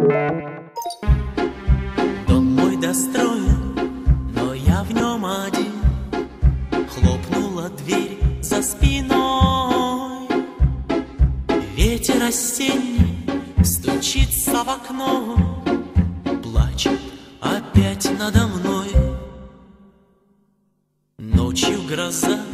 Дом мой достроен, но я в нем один. Хлопнула дверь за спиной. Ветер осенний стучится в окно, плачет опять надо мной. Ночью гроза